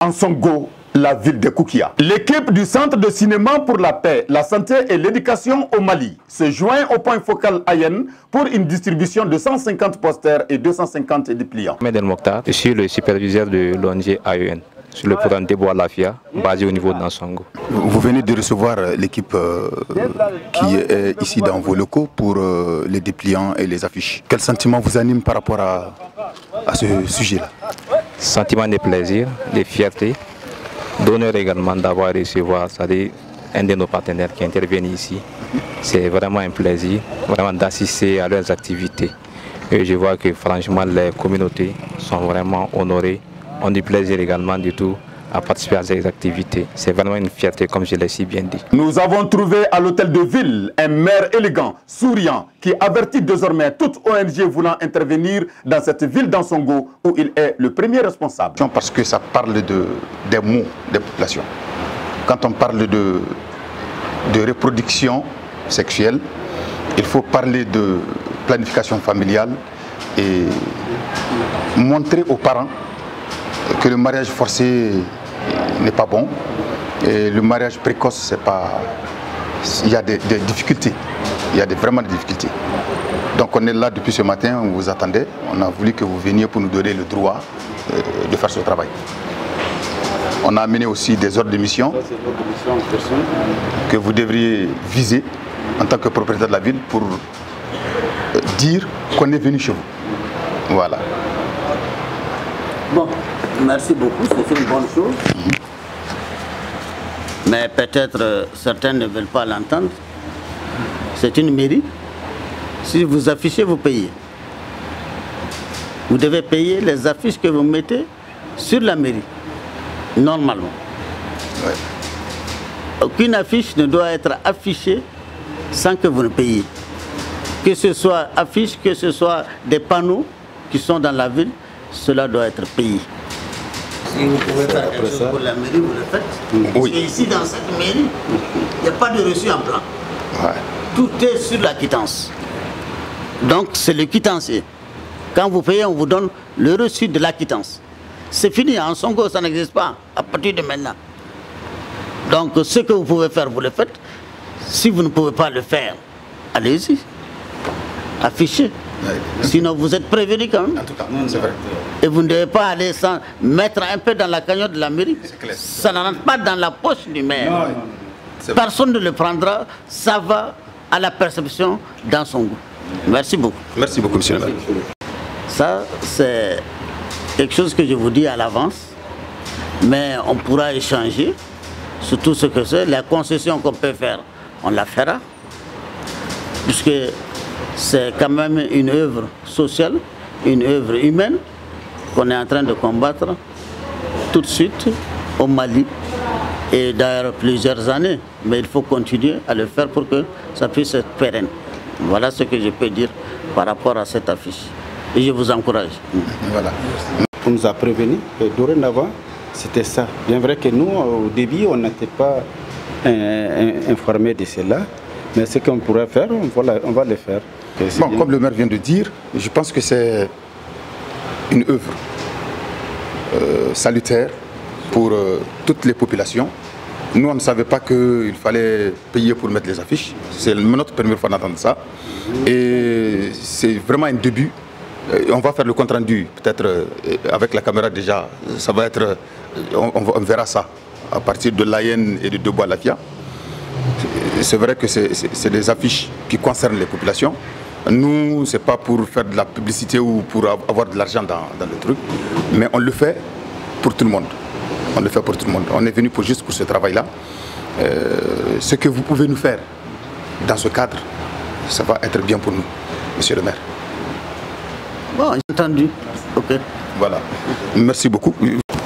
Ansongo, la ville de Koukia. L'équipe du Centre de cinéma pour la paix, la santé et l'éducation au Mali se joint au point focal Ayen pour une distribution de 150 posters et 250 dépliants. Ahmed El Mokhtar, je suis le superviseur de l'ONG AEN sur le programme Débois Lafia, basé au niveau d'Ansongo. Vous venez de recevoir l'équipe qui est ici dans vos locaux pour les dépliants et les affiches. Quel sentiment vous anime par rapport à ce sujet-là? Sentiment de plaisir, de fierté, d'honneur également d'avoir recevoir un de nos partenaires qui intervient ici. C'est vraiment un plaisir vraiment d'assister à leurs activités. Et je vois que franchement les communautés sont vraiment honorées, ont du plaisir également du tout à participer à ces activités. C'est vraiment une fierté, comme je l'ai si bien dit. Nous avons trouvé à l'hôtel de ville un maire élégant, souriant, qui avertit désormais toute ONG voulant intervenir dans cette ville d'Ansongo où il est le premier responsable. Parce que ça parle des maux des populations. Quand on parle de reproduction sexuelle, il faut parler de planification familiale et montrer aux parents que le mariage forcé n'est pas bon et le mariage précoce, c'est pas... il y a des difficultés, il y a vraiment des difficultés. Donc on est là depuis ce matin, on vous attendait, on a voulu que vous veniez pour nous donner le droit de faire ce travail. On a amené aussi des ordres de mission que vous devriez viser en tant que propriétaire de la ville pour dire qu'on est venu chez vous. Voilà. Bon, merci beaucoup, c'est une bonne chose. Mais peut-être certains ne veulent pas l'entendre. C'est une mairie. Si vous affichez, vous payez. Vous devez payer les affiches que vous mettez sur la mairie, normalement. Ouais. Aucune affiche ne doit être affichée sans que vous ne payiez. Que ce soit affiche, que ce soit des panneaux qui sont dans la ville, cela doit être payé. Si vous pouvez faire quelque chose pour la mairie, vous le faites. Oui. Et ici, dans cette mairie, il n'y a pas de reçu en blanc. Ouais. Tout est sur la quittance. Donc, c'est le quittancier. Quand vous payez, on vous donne le reçu de la quittance. C'est fini, en Songo, ça n'existe pas à partir de maintenant. Donc, ce que vous pouvez faire, vous le faites. Si vous ne pouvez pas le faire, allez-y. Affichez. Ouais. Sinon, vous êtes prévenu quand même. En tout cas, c'est vrai. Et vous ne devez pas aller sans mettre un peu dans la cagnotte de la mairie. Ça ne rentre pas dans la poche du maire. Non, personne ne le prendra. Ça va à la perception dans son goût. Merci beaucoup. Merci beaucoup, monsieur le maire. Ça, c'est quelque chose que je vous dis à l'avance. Mais on pourra échanger sur tout ce que c'est. La concession qu'on peut faire, on la fera. Puisque c'est quand même une œuvre sociale, une œuvre humaine qu'on est en train de combattre tout de suite au Mali et d'ailleurs plusieurs années. Mais il faut continuer à le faire pour que ça puisse être pérenne. Voilà ce que je peux dire par rapport à cette affiche. Et je vous encourage. Voilà. On nous a prévenu que dorénavant, c'était ça. Bien vrai que nous, au début, on n'était pas informés de cela. Mais ce qu'on pourrait faire, on va le faire. Bon, comme le maire vient de dire, je pense que c'est une œuvre salutaire pour toutes les populations. Nous, on ne savait pas qu'il fallait payer pour mettre les affiches. C'est notre première fois d'entendre ça. Et c'est vraiment un début. On va faire le compte rendu, peut-être avec la caméra déjà. Ça va être, on verra ça à partir de l'Ayen et de Débois Lafia. C'est vrai que c'est des affiches qui concernent les populations. Nous, ce n'est pas pour faire de la publicité ou pour avoir de l'argent dans le truc, mais on le fait pour tout le monde. On le fait pour tout le monde. On est venu juste pour ce travail-là. Ce que vous pouvez nous faire dans ce cadre, ça va être bien pour nous, monsieur le maire. Bon, entendu. Ok. Voilà. Merci beaucoup.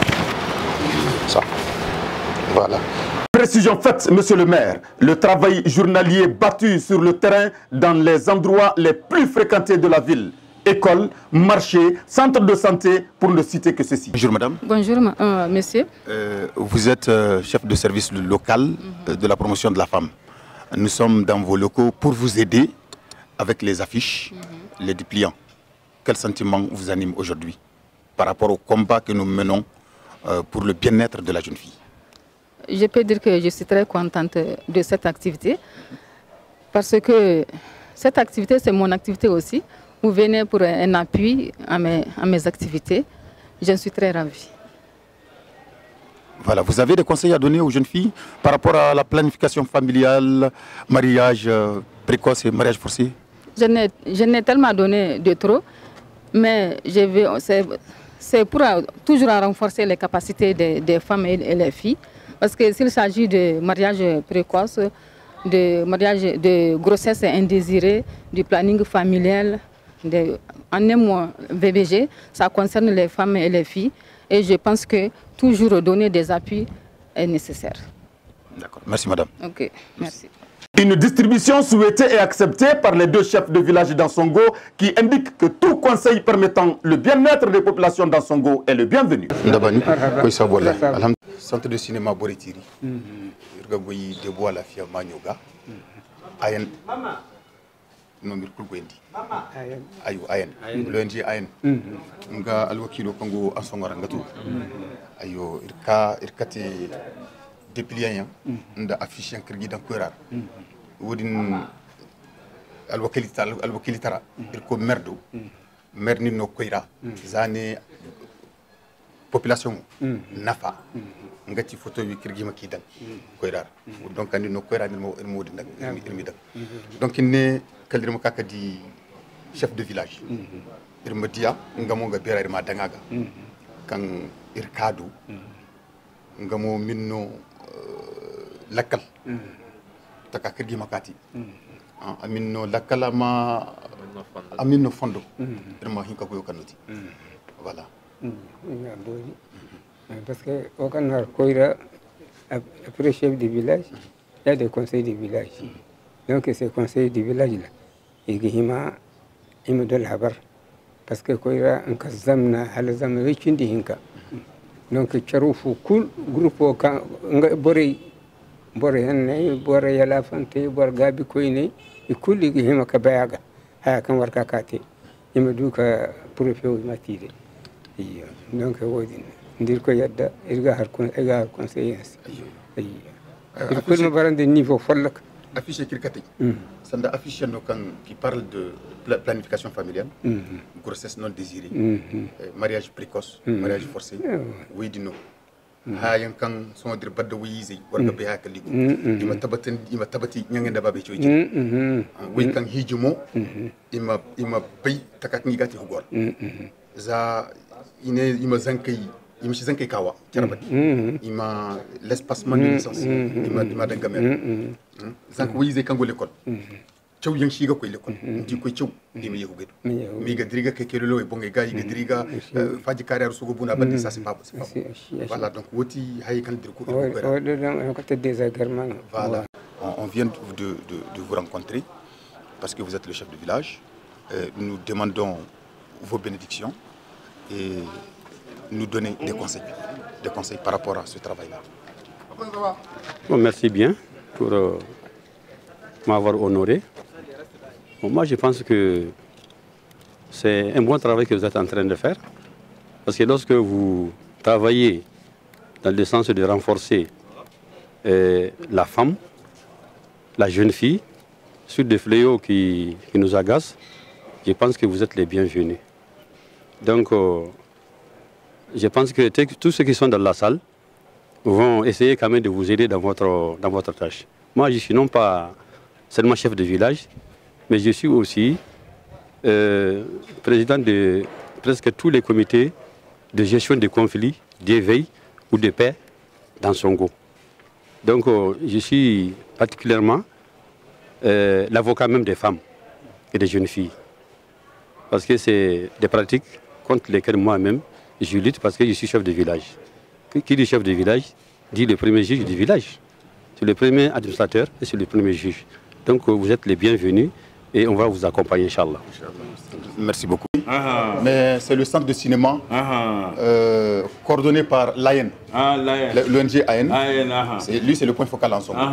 Ça. Voilà. Précision faite, monsieur le maire, le travail journalier battu sur le terrain dans les endroits les plus fréquentés de la ville, écoles, marchés, centres de santé, pour ne citer que ceci. Bonjour madame. Bonjour monsieur. Vous êtes chef de service local de la promotion de la femme. Nous sommes dans vos locaux pour vous aider avec les affiches, les dépliants. Quel sentiment vous anime aujourd'hui par rapport au combat que nous menons pour le bien-être de la jeune fille? Je peux dire que je suis très contente de cette activité parce que cette activité, c'est mon activité aussi. Vous venez pour un appui à mes activités. Je suis très ravie. Voilà, vous avez des conseils à donner aux jeunes filles par rapport à la planification familiale, mariage précoce et mariage forcé? Je n'ai tellement donné de trop, mais c'est pour toujours renforcer les capacités des femmes et les filles. Parce que s'il s'agit de mariage précoce, de mariage de grossesse indésirée, du planning familial, en un mois VBG, ça concerne les femmes et les filles. Et je pense que toujours donner des appuis est nécessaire. D'accord. Merci madame. Ok, merci. Une distribution souhaitée et acceptée par les 2 chefs de village d'Ansongo qui indiquent que tout conseil permettant le bien-être des populations d'Ansongo est le bienvenu. Centre de cinéma Boritiri. Irgagoyi Deboa la Fia Manyoga. Ayen. Nomir Kulgwendi. Ayu Ayen. L'ONG Ayen. Nga alwakilo Kongo Ansongora Ngatu. Ayo irkati dépliant nda affiche kirgi dan kurar wodin alwakilitara irko merdo merni no koira zane population nafa ngati photo wi kirgi makidan koirar donc andi no koira ni mo wodin nak irmi dak donc ne kaldirma kaka di chef de village irma dia ngamo nga bera irma dangaga kan irkadu ngamo minno lakal taka kirgi makati aminno lakala ma aminno fondo irma hinka ko yokanuti voilà parce que au Canada Koira après chef de village il y a des conseils de village donc ces conseils de village là ils me donnent la barre parce que Koira en kazamna halazam wikindi hinka donc charufu kul groupe kan bore henne bore yala fante bor gabi koyne e kulli hima ka bayaga ha kan warka kate ima duka professeur matide iyo donc wodi ndir ko yadda irga har conseillance iyo ko no barande niveau follak affiche kirkati sanda affiche no kan qui parle de planification familiale grossesse non désirée mariage précoce mariage forcé wedino hayan kan so dir badda wizi warga be hakali ko ima tabati nyangenda babe choji wi kan hijimo ima bay takak ni gati hugor za ima zankay ima shi zankay kawa charabati ima l'espacement de naissance ima dangamer zank wizi kan go l'école chaw yang shiga ko l'école ndi ko chaw ndi mi yehugedo mi ga diriga ke kelelo e bonga ga yiga diriga faji carrière sugo buna bandi ça c'est pas voilà donc woti hay kan dir ko voilà on vient de vous rencontrer parce que vous êtes le chef de village nous demandons vos bénédictions et nous donner des conseils par rapport à ce travail là. Bon, merci bien pour m'avoir honoré. Bon, moi, je pense que c'est un bon travail que vous êtes en train de faire. Parce que lorsque vous travaillez dans le sens de renforcer la femme, la jeune fille, sur des fléaux qui nous agacent, je pense que vous êtes les bienvenus. Donc, je pense que tous ceux qui sont dans la salle vont essayer quand même de vous aider dans votre tâche. Moi, je suis non pas seulement chef de village, mais je suis aussi président de presque tous les comités de gestion des conflits, d'éveil ou de paix dans Songo. Donc je suis particulièrement l'avocat même des femmes et des jeunes filles. Parce que c'est des pratiques contre lesquelles moi-même je lutte parce que je suis chef de village. Qui dit chef de village dit le premier juge du village. C'est le premier administrateur et c'est le premier juge. Donc vous êtes les bienvenus et on va vous accompagner, Inch'Allah. Merci beaucoup. mais c'est le centre de cinéma coordonné par l'AN. L'ONG AN. Lui, c'est le point focal en Songo.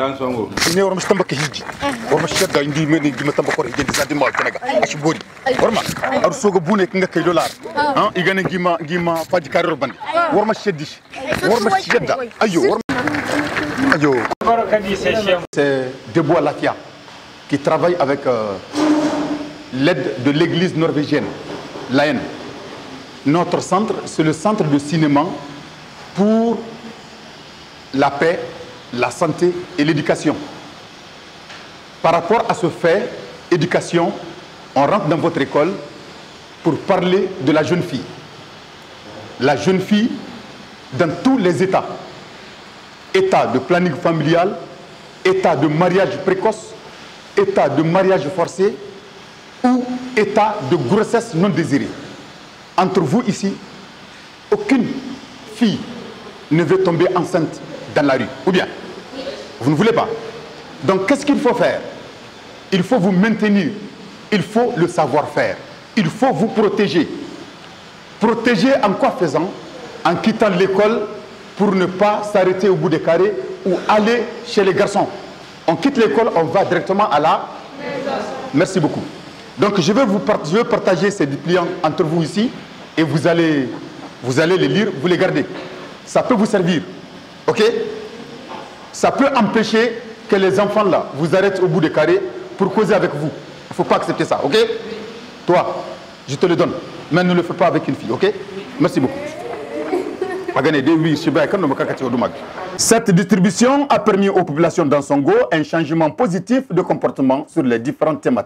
C'est Debois Lakia qui travaille avec l'aide de l'église norvégienne, l'AN. Notre centre, c'est le centre de cinéma pour la paix, la santé et l'éducation. Par rapport à ce fait, éducation, on rentre dans votre école pour parler de la jeune fille. La jeune fille dans tous les états. État de planning familial, état de mariage précoce, état de mariage forcé ou état de grossesse non désirée. Entre vous ici, aucune fille ne veut tomber enceinte dans la rue. Ou bien, vous ne voulez pas. Donc qu'est-ce qu'il faut faire? Il faut vous maintenir. Il faut le savoir-faire. Il faut vous protéger. Protéger en quoi faisant? En quittant l'école pour ne pas s'arrêter au bout des carrés ou aller chez les garçons. On quitte l'école, on va directement à la maison. Merci beaucoup. Donc je vais partager ces dépliants entre vous ici et vous allez les lire, vous les gardez. Ça peut vous servir. Ok? Ça peut empêcher que les enfants là vous arrêtent au bout des carrés pour causer avec vous. Il ne faut pas accepter ça. Ok? Toi, je te le donne. Mais ne le fais pas avec une fille. Ok? Merci beaucoup. Cette distribution a permis aux populations d'Ansongo un changement positif de comportement sur les différentes thématiques.